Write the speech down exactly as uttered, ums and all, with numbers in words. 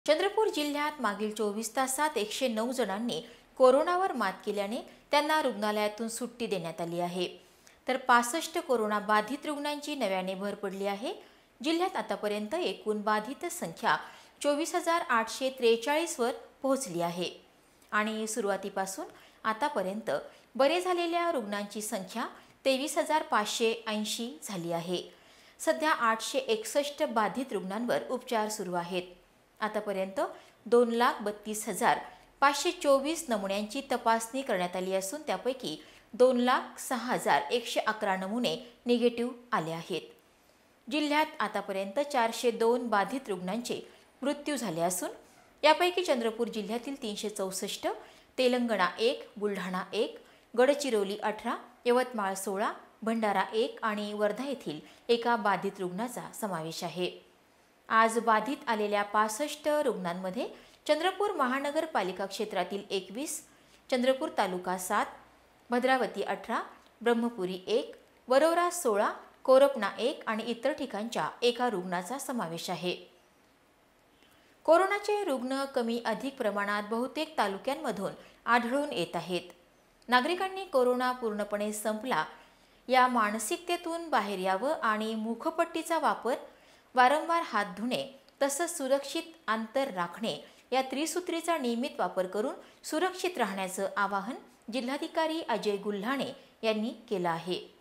चंद्रपूर जिल्ह्यात मागील चोवीस तासात एकशे नऊ जणांनी कोरोनावर मात केल्याने त्यांना रुग्णालयातून सुट्टी देण्यात आली आहे। तर पासष्ट कोरोना बाधित रुग्णांची नव्याने भर पडली आहे। जिल्ह्यात आतापर्यंत एकूण बाधित संख्या चोवीस हजार आठशे त्रेचाळीस वर पोहोचली आहे आणि सुरुवातीपासून आतापर्यंत बरे झालेल्या रुग्णांची संख्या तेवीस हजार पाचशे ऐंशी झाली आहे। सध्या आठशे एकसष्ट बाधित रुग्णांवर उपचार सुरू आहेत। आतापर्यंत दोन लाख बत्तीस हजार पाचशे चोवीस नमुन्यांची तपासणी करण्यात आली असून त्यापैकी दोन लाख सहा हजार एकशे अकरा नमुने निगेटिव्ह आले आहेत। जिल्ह्यात आतापर्यंत चारशे दोन बाधित रुग्णांचे मृत्यू झाले असून यापैकी चंद्रपूर जिल्ह्यातील तीनशे चौसष्ट, तेलंगणा एक, बुलढाणा एक, गडचिरोली अठरा, यवतमाळ सोळा, भंडारा एक आणि वर्धा येथील एका बाधित रुग्णाचा समावेश आहे। आज बाधित आलेल्या पासष्ट रुग्णांमध्ये चंद्रपूर महानगरपालिका क्षेत्रातील एकवीस, चंद्रपूर तालुका सात, भद्रावती अठरा, ब्रह्मपुरी एक, वरोरा सोळा, कोरपणा एक आणि इतर ठिकाणच्या एका रुग्णाचा समावेश आहे। कोरोनाचे रुग्ण कमी अधिक प्रमाणात बहुतेक तालुक्यांमधून आढळून येत आहेत। नागरिकांनी कोरोना पूर्णपणे संपला या मानसिकतेतून बाहेर यावं आणि मुखपट्टीचा वापर, वारंवार हात धुणे तसंच सुरक्षित अंतर राखणे या त्रिसूत्रीचा नियमित वापर करून सुरक्षित राहण्याचं आवाहन जिल्हाधिकारी अजय गुल्हाणे यांनी केलं आहे।